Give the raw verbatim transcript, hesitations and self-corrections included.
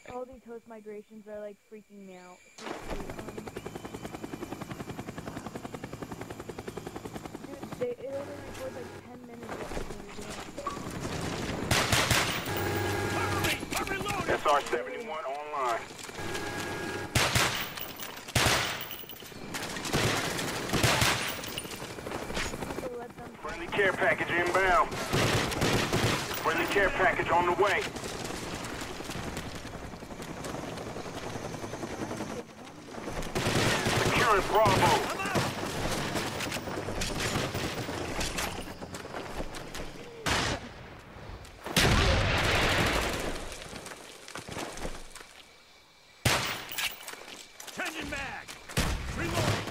All these host migrations are like freaking me out. Um, dude, they, it only records like ten minutes of S R seventy-one online. Friendly care package inbound. Friendly care package on the way. Securing Bravo. Changing mag! Reloading!